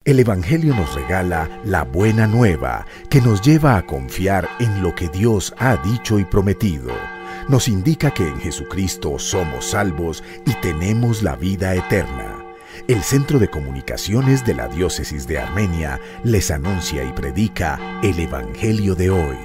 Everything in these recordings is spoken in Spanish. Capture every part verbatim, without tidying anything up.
El Evangelio nos regala la buena nueva que nos lleva a confiar en lo que Dios ha dicho y prometido. Nos indica que en Jesucristo somos salvos y tenemos la vida eterna. El Centro de Comunicaciones de la Diócesis de Armenia les anuncia y predica el Evangelio de hoy.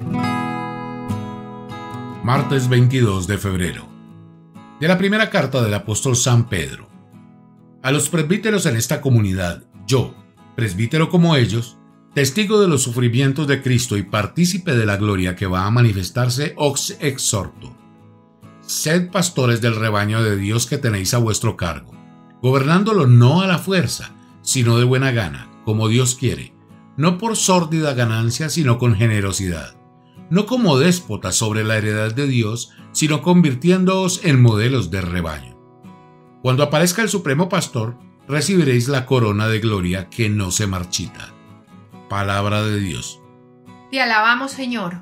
Martes veintidós de febrero. De la primera carta del apóstol San Pedro. A los presbíteros en esta comunidad, yo, presbítero como ellos, testigo de los sufrimientos de Cristo y partícipe de la gloria que va a manifestarse, os exhorto. Sed pastores del rebaño de Dios que tenéis a vuestro cargo, gobernándolo no a la fuerza, sino de buena gana, como Dios quiere, no por sórdida ganancia, sino con generosidad, no como déspotas sobre la heredad de Dios, sino convirtiéndoos en modelos de rebaño. Cuando aparezca el Supremo Pastor, recibiréis la corona de gloria que no se marchita. Palabra de Dios. Te alabamos, Señor.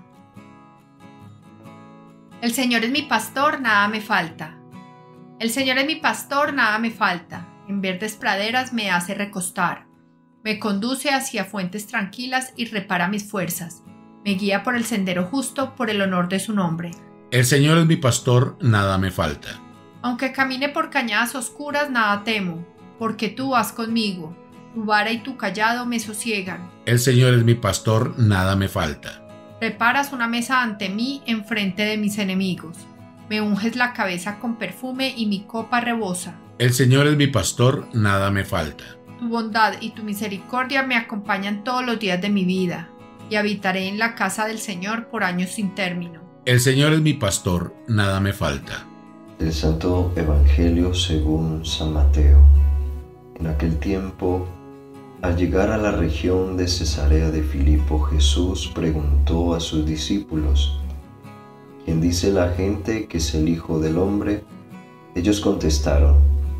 El Señor es mi pastor, nada me falta. El Señor es mi pastor, nada me falta. En verdes praderas me hace recostar. Me conduce hacia fuentes tranquilas y repara mis fuerzas. Me guía por el sendero justo, por el honor de su nombre. El Señor es mi pastor, nada me falta. Aunque camine por cañadas oscuras, nada temo, porque tú vas conmigo. Tu vara y tu cayado me sosiegan. El Señor es mi pastor, nada me falta. Preparas una mesa ante mí en frente de mis enemigos. Me unges la cabeza con perfume y mi copa rebosa. El Señor es mi pastor, nada me falta. Tu bondad y tu misericordia me acompañan todos los días de mi vida, y habitaré en la casa del Señor por años sin término. El Señor es mi pastor, nada me falta. El Santo Evangelio según San Mateo. En aquel tiempo, al llegar a la región de Cesarea de Filipo, Jesús preguntó a sus discípulos: ¿Quién dice la gente que es el Hijo del Hombre? Ellos contestaron: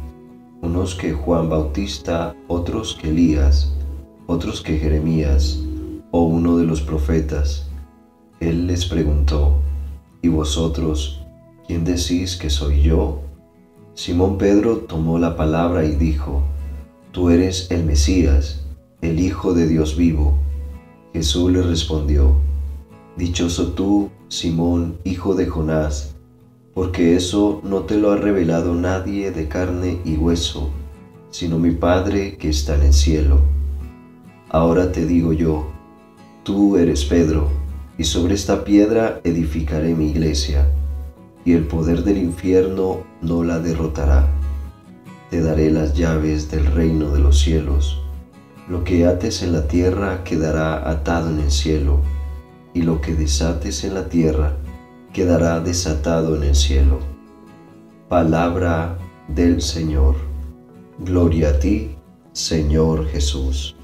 unos que Juan Bautista, otros que Elías, otros que Jeremías, o uno de los profetas. Él les preguntó: ¿y vosotros, quién decís que soy yo? Simón Pedro tomó la palabra y dijo: Tú eres el Mesías, el Hijo de Dios vivo. Jesús le respondió: Dichoso tú, Simón, hijo de Jonás, porque eso no te lo ha revelado nadie de carne y hueso, sino mi Padre que está en el cielo. Ahora te digo yo, tú eres Pedro, y sobre esta piedra edificaré mi iglesia, y el poder del infierno no la derrotará. Te daré las llaves del reino de los cielos. Lo que ates en la tierra quedará atado en el cielo, y lo que desates en la tierra quedará desatado en el cielo. Palabra del Señor. Gloria a ti, Señor Jesús.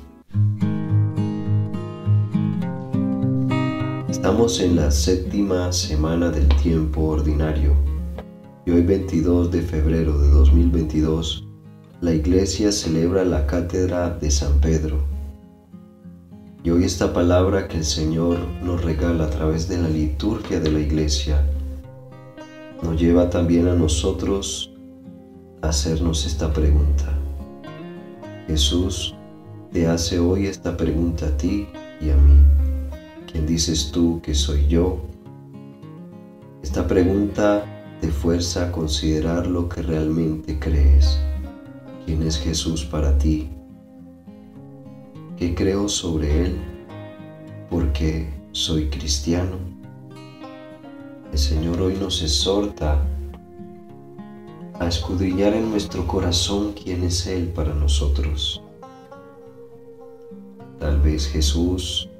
Estamos en la séptima semana del tiempo ordinario y hoy veintidós de febrero de dos mil veintidós la Iglesia celebra la cátedra de San Pedro. Y hoy esta palabra que el Señor nos regala a través de la liturgia de la Iglesia nos lleva también a nosotros a hacernos esta pregunta. Jesús te hace hoy esta pregunta a ti y a mí. ¿Quién dices tú que soy yo? Esta pregunta te fuerza a considerar lo que realmente crees. ¿Quién es Jesús para ti? ¿Qué creo sobre Él? ¿Por qué soy cristiano? El Señor hoy nos exhorta a escudriñar en nuestro corazón quién es Él para nosotros. Tal vez Jesús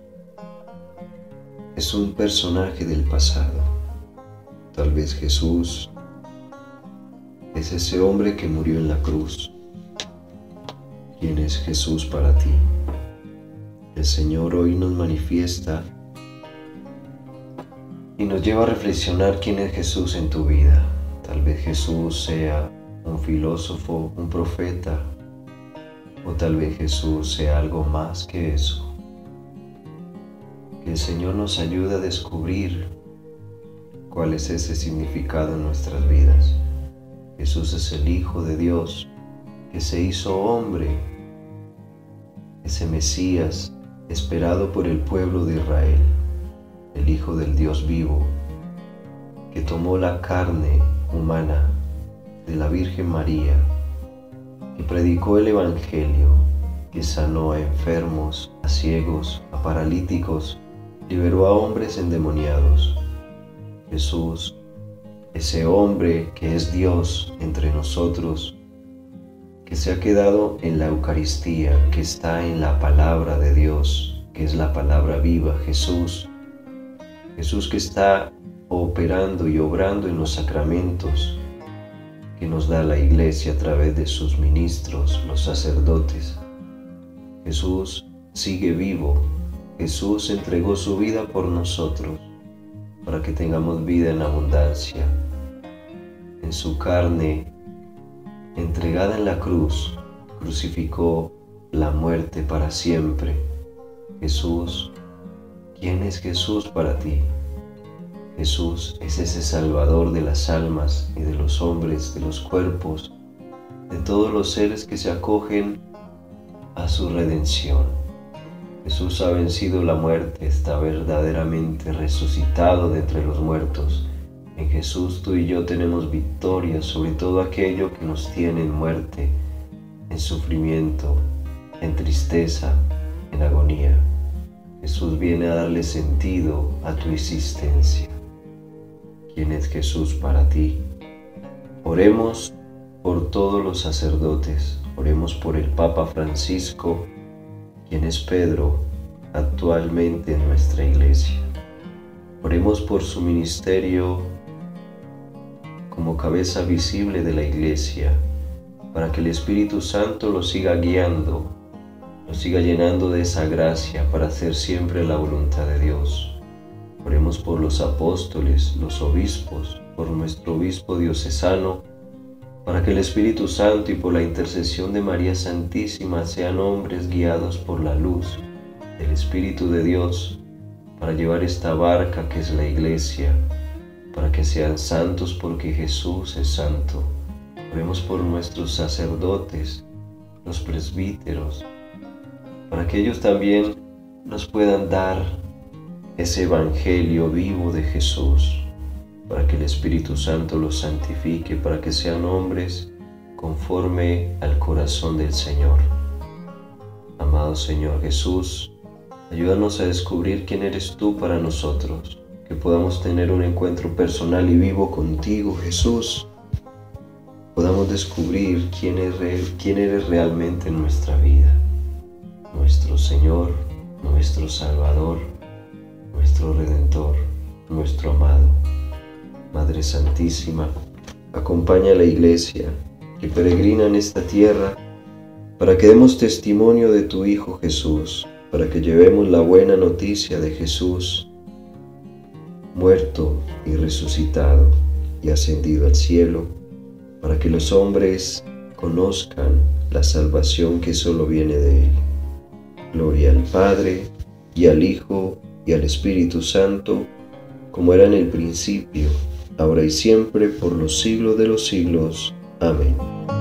es un personaje del pasado. Tal vez Jesús es ese hombre que murió en la cruz. ¿Quién es Jesús para ti? El Señor hoy nos manifiesta y nos lleva a reflexionar quién es Jesús en tu vida. Tal vez Jesús sea un filósofo, un profeta, o tal vez Jesús sea algo más que eso. Que el Señor nos ayude a descubrir cuál es ese significado en nuestras vidas. Jesús es el Hijo de Dios que se hizo hombre ese Mesías esperado por el pueblo de Israel, el Hijo del Dios vivo, que tomó la carne humana de la Virgen María, que predicó el Evangelio, que sanó a enfermos, a ciegos, a paralíticos, liberó a hombres endemoniados. Jesús, ese hombre que es Dios entre nosotros, que se ha quedado en la Eucaristía, que está en la palabra de Dios, que es la palabra viva, Jesús. Jesús que está operando y obrando en los sacramentos que nos da la Iglesia a través de sus ministros, los sacerdotes. Jesús sigue vivo. Jesús entregó su vida por nosotros, para que tengamos vida en abundancia. En su carne, entregada en la cruz, crucificó la muerte para siempre. Jesús, ¿quién es Jesús para ti? Jesús es ese Salvador de las almas y de los hombres, de los cuerpos, de todos los seres que se acogen a su redención. Jesús ha vencido la muerte, está verdaderamente resucitado de entre los muertos. En Jesús tú y yo tenemos victoria sobre todo aquello que nos tiene en muerte, en sufrimiento, en tristeza, en agonía. Jesús viene a darle sentido a tu existencia. ¿Quién es Jesús para ti? Oremos por todos los sacerdotes, oremos por el Papa Francisco, quien es Pedro actualmente en nuestra Iglesia. Oremos por su ministerio como cabeza visible de la Iglesia, para que el Espíritu Santo lo siga guiando, lo siga llenando de esa gracia para hacer siempre la voluntad de Dios. Oremos por los apóstoles, los obispos, por nuestro obispo diocesano, para que el Espíritu Santo y por la intercesión de María Santísima sean hombres guiados por la luz del Espíritu de Dios, para llevar esta barca que es la Iglesia, para que sean santos porque Jesús es santo. Oremos por nuestros sacerdotes, los presbíteros, para que ellos también nos puedan dar ese Evangelio vivo de Jesús, para que el Espíritu Santo los santifique, para que sean hombres conforme al corazón del Señor. Amado Señor Jesús, ayúdanos a descubrir quién eres tú para nosotros, que podamos tener un encuentro personal y vivo contigo, Jesús. Podamos descubrir quién, es re, quién eres realmente en nuestra vida, nuestro Señor, nuestro Salvador, nuestro Redentor, nuestro amado. Madre Santísima, acompaña a la Iglesia que peregrina en esta tierra para que demos testimonio de tu Hijo Jesús, para que llevemos la buena noticia de Jesús, muerto y resucitado y ascendido al cielo, para que los hombres conozcan la salvación que solo viene de Él. Gloria al Padre, y al Hijo, y al Espíritu Santo, como era en el principio, ahora y siempre, por los siglos de los siglos. Amén.